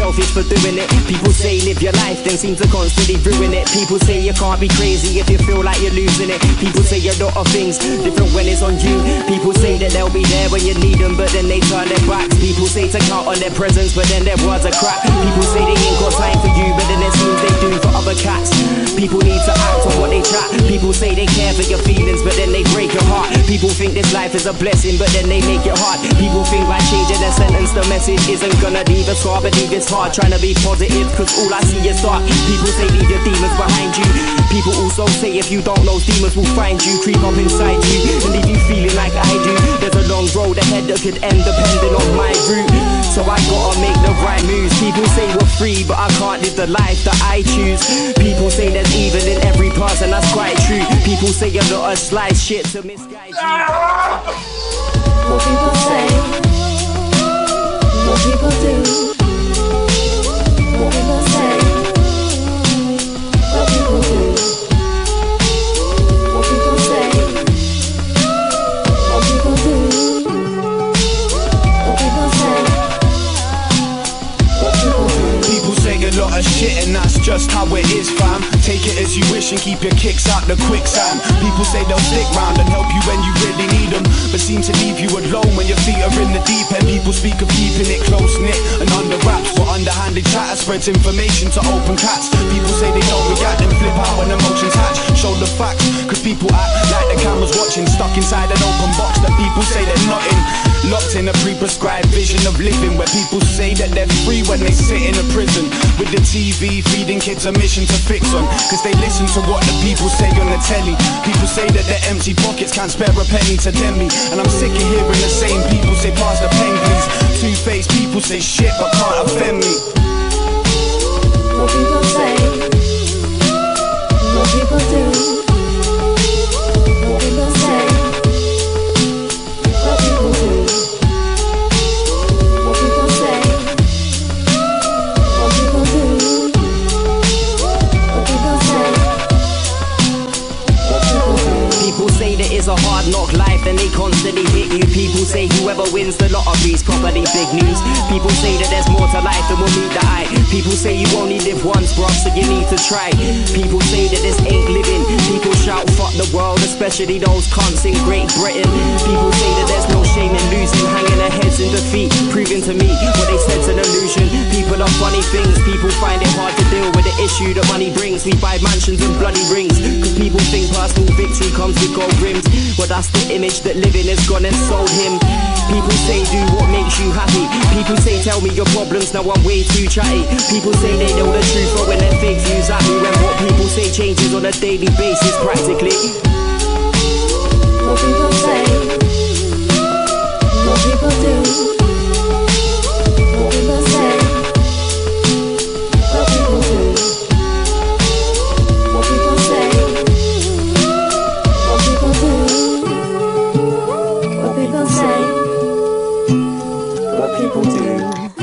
selfish for doing it. People say live your life, then seem to constantly ruin it. People say you can't be crazy if you feel like you're losing it. People say a lot of things different when it's on you. People say that they'll be there when you need them, but then they turn their backs. People say to count on their presence, but then their words are crap. People say they ain't got time for you, but then it seems they do for other cats. People need to act on what they chat. People say they care for your feelings, but then they break your heart. People think this life is a blessing, but then they make it hard. People think by changing their sentence the message isn't gonna leave a scar, but leave it's hard trying to be positive, cause all I see is dark. People say leave your demons behind you. People also say if you don't, those demons will find you, creep up inside you, and leave you feeling like I do. There's a long road ahead that could end depending on my route, so I gotta make the right moves. People say we're free, but I can't live the life that I choose. People say there's evil in every person, that's quite true. People say a lot of sly shit to misguide you. What people say, what people do. What people say, what people do. What people say, what people do. What people say, what people do. People say a lot of shit and that's just how it is, fam. Take it as you wish and keep your kicks out the quicksand. People say they'll stick round and help you when you really need them, but seem to leave you alone when your feet are in the deep end. People speak of keeping it close-knit and under wraps, but underhanded chatter spreads information to open cats. People say they don't react and flip out when emotions hatch. Show the facts, cause people act like the camera's watching, stuck inside an open box that people say they're not in. Locked in a pre-prescribed vision of living, where people say that they're free when they sit in a prison, with the TV feeding kids a mission to fix on, cause they listen to what the people say on the telly. People say that their empty pockets can't spare a penny to them me, and I'm sick of hearing the same people say pass the pen please. Two-faced people say shit but can't offend me. What people say, what people do. What people say, what people do. What people say, what people do. What people say, what people do. People say that it's a hard knock life and they constantly hit you. People say whoever wins the lottery's properly big news. People say that there's more to life than will meet the eye. People say you only live once, bruv, so you need to try. People say that this ain't living. People shout fuck the world, especially those cunts in Great Britain. People say that there's no shame in losing, hanging their heads in defeat, proving to me what they said's an illusion. People are funny things. People find it hard to deal with the issue that money brings. We buy mansions and bloody rings, cause people think personal victory comes with gold rims. Well, that's the image that living has gone and sold him. People say do what makes you happy. People say tell me your problems, now I'm way too chatty. People say they know the truth, but when they're fake views at me, when what people say changes on a daily basis practically. What people say, what people do. What people say, what people do. What people say, what people do. What people say, what people do.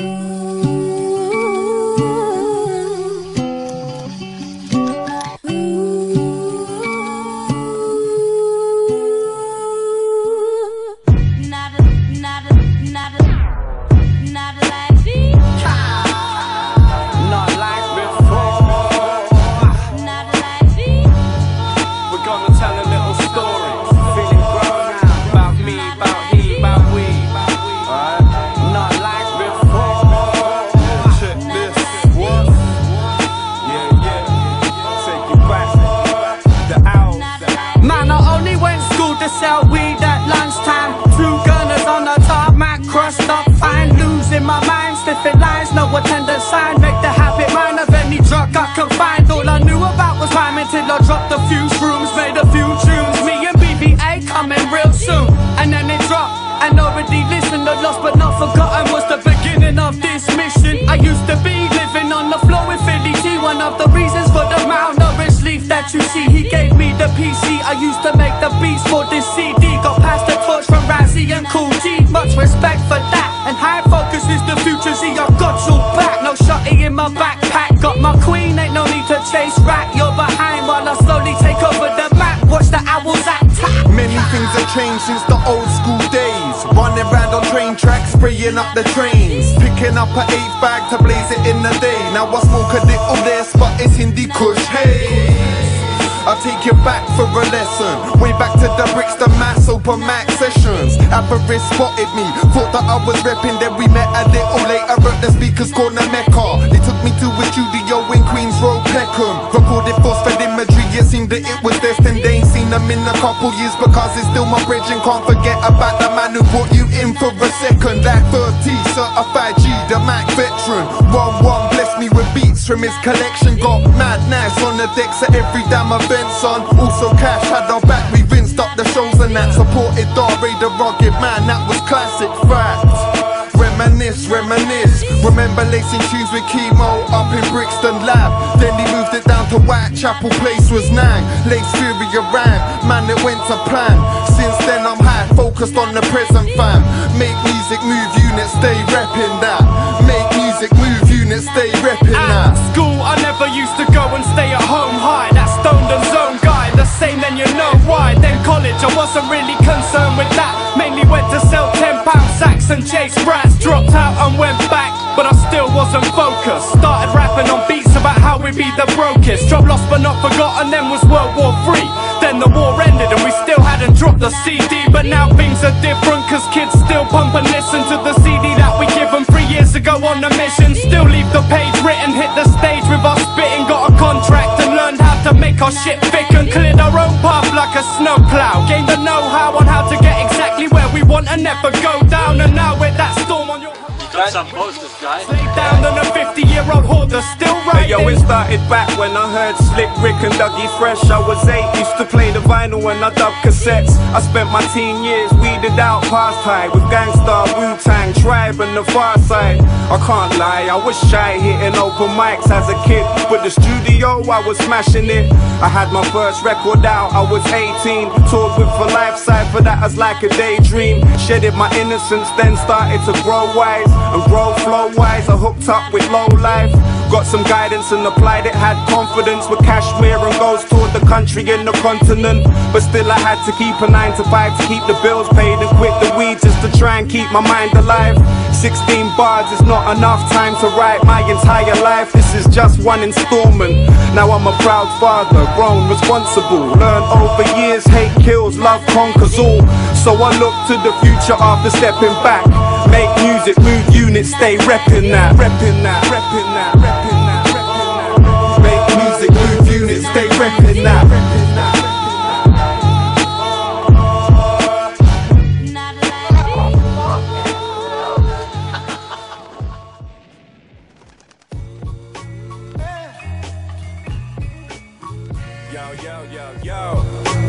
Sell weed at lunchtime. Two gunners on the tarmac, crossed up fine. Losing my mind, sniffing lines, no attendance sign. Make the habit mine of any drug I can find. All I knew about was rhyming till I dropped a few shrooms, made a few tunes. Me and BBA coming real soon, and then it dropped. And already listened, the lost but not forgotten was the beginning of this mission. I used to be living on the floor with Philly T. One of the reasons for the malnourished leaf that you see. He gave me the PC, I used to make the beats for this CD. Got past the torch from Razzie and Cool G. Much respect for that, and high focus is the future. See, I've got your back, no shotty in my backpack. Got my queen, ain't no need to chase rat. You're behind while I slowly take over the map. Watch the owls attack. Many things have changed since the old school days. Running round on train tracks, spraying up the trains, picking up an 8th bag to blaze it in the day. Now I smoke a little less, but it's Hindi Kush, hey. I'll take you back for a lesson, way back to the bricks, the mass open max sessions. Llanberis spotted me, thought that I was repping. Then we met a little later at the speakers corner Mecca. They took me to a studio in Queens Road, Peckham. Recorded force-fed imagery, it seemed that it was destined. They ain't seen them in a couple years because it's still my bridge. And can't forget about the man who brought you in for a second. Like 30, certified G, the Mac veteran. 1-1 blessed me with beats from his collection. Got mad nice on the decks at every damn event, son. Also cash had our back, we rinsed up the shows and that. Supported Darray the rugged man, that was classic fact. Reminisce, remember lacing tunes with Chemo up in Brixton Lab. Then he moved it down to Whitechapel, place was Nang. Late Furia rang, man it went to plan. Since then I'm high, focused on the present fam. Make music, move units, stay repping that. Make music, move units, stay repping that. At school I never used to go and stay at home high. That stoned and zone guy, the same then you know why. Then college I wasn't really concerned with that. Mainly went to sell £10 sacks and chase rats. Dropped out and went back, but I still wasn't focused. Started rapping on beats about how we be the brokest. Job lost but not forgotten, then was World War III. Then the war ended and we still hadn't dropped the CD. But now things are different, cause kids still pump and listen to the CD that we give them 3 years ago on a mission. Still leave the page written, hit the stage with our spitting. Got a contract and learned how to make our shit thick and cleared our own path like a snowplow. Gained the know-how on how to get exactly where we want and never go down. And now with that storm on your Some posters, guys. lay down and a 50-year-old hoarder still riding. Hey, yo, it started back when I heard Slick Rick and Dougie Fresh. I was 8, used to play the vinyl and I dubbed cassettes. I spent my teen years weeded out past high with Gangstar, Wu-Tang, Tribe and the Far Side. I can't lie, I was shy hitting open mics as a kid, but the studio I was smashing it. I had my first record out, I was 18. Toured with For Life Cypher, that was like a daydream. Shedded my innocence, then started to grow wise and grow flow-wise. I hooked up with Low Life, got some guidance and applied it. Had confidence with Kashmir and goes toured the country and the continent. But still I had to keep a 9 to 5 to keep the bills paid and quit the weed just to try and keep my mind alive. 16 bars is not enough time to write my entire life. This is just one installment. Now I'm a proud father, grown, responsible. Learned over years, hate kills, love conquers all. So I look to the future after stepping back. Make music, move units, stay reppin' that, reppin' that, reppin' that, reppin' that, reppin' that. Make music, move units, stay reppin' that, reppin' that. Yo, yo, yo, yo.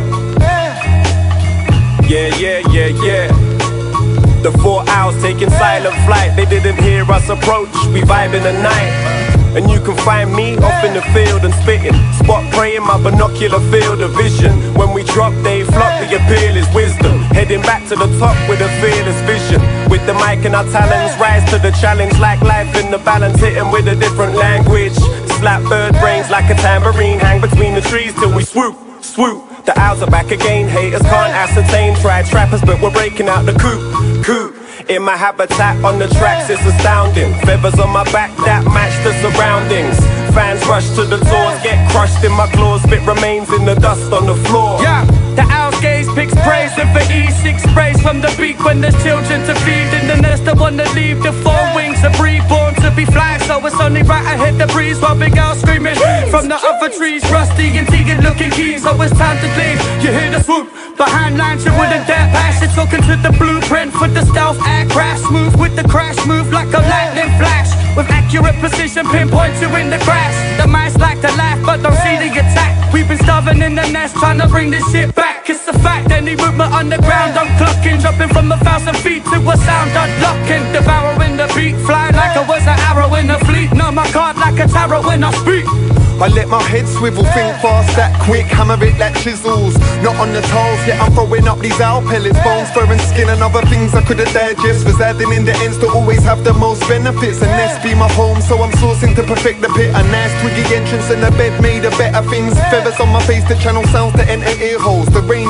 Yeah. The 4 hours taking silent flight. They didn't hear us approach, we vibe in the night. And you can find me off in the field and spitting. Spot praying, my binocular field of vision. When we drop, they flock, the appeal is wisdom. Heading back to the top with a fearless vision. With the mic and our talents, rise to the challenge. Like life in the balance, hitting with a different language. Slap bird brains like a tambourine. Hang between the trees till we swoop, swoop. The owls are back again, haters can't ascertain. Tried trappers but we're breaking out the coop. In my habitat on the tracks it's astounding. Feathers on my back that match the surroundings. Fans rush to the doors, get crushed in my claws. Spit remains in the dust on the floor. Yeah, the owls gaze, picks praise. And for E6 sprays from the beak when there's children to feed. In the nest I wanna leave the 4 wings to breathe. Born to be fly, so it's only right I hit the breeze. While big owls screaming from the other trees. Rusty and Tegan looking keen, so it's time to leave. You hear the swoop, behind lines you wouldn't dare pass. It's looking to the blueprint for the stealth aircraft. Smooth with the crash, move like a lightning flash. With accurate precision, pinpoint you in the crash. The mice like to laugh, but don't see the attack. We've been starving in the nest, trying to bring this shit back. It's a fact, any movement underground, I'm clocking. Dropping from 1,000 feet to a sound unlocking. Devouring the beat, flying like I was an arrow in a fleet. Know my card like a tarot when I speak. I let my head swivel, think fast, that quick, hammer it like chisels. Not on the toes, yet I'm throwing up these owl pellets. Bones, fur and skin and other things I could've digest. Residing in the ends to always have the most benefits. And nest be my home, so I'm sourcing to perfect the pit. A nice twiggy entrance and a bed made of better things. Feathers on my face to channel sounds to enter ear holes. The range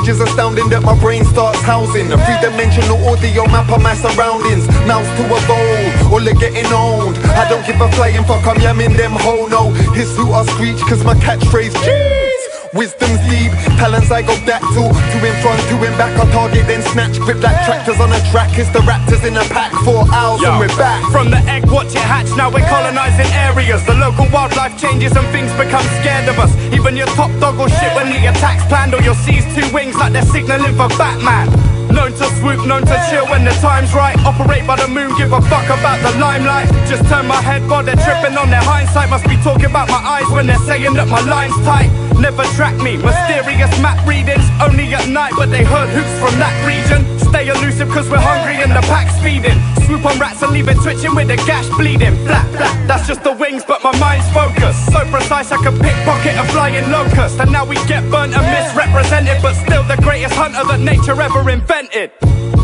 is astounding that my brain starts housing a three-dimensional audio map of my surroundings. Mouths to evolve, all are getting owned. I don't give a flying fuck, I'm yamming them ho no. Hiss who I screech cause my catchphrase cheese. Wisdom's deep, talents I go back to. Two in front, two in back, I target then snatch. Grip like tractors on a track, it's the raptors in a pack. 4 hours and we're back. From the egg, watch it hatch, now we're colonising areas. The local wildlife changes and things become scared of us. Even your top dog will shit when the attack's planned. Or you'll seize 2 wings like they're signalling for Batman. Known to swoop, known to chill when the time's right. Operate by the moon, give a fuck about the limelight. Just turn my head while they're tripping on their hindsight. Must be talking about my eyes when they're saying that my line's tight. Never track me, mysterious map readings. Only at night, but they heard hoops from that region. Stay elusive cause we're hungry and the pack's feeding. Swoop on rats and leave it twitching with the gash bleeding. Flap, flap, that's just the wings but my mind's focused. So precise I could pickpocket a flying locust. And now we get burnt and misrepresented, but still the greatest hunter that nature ever invented.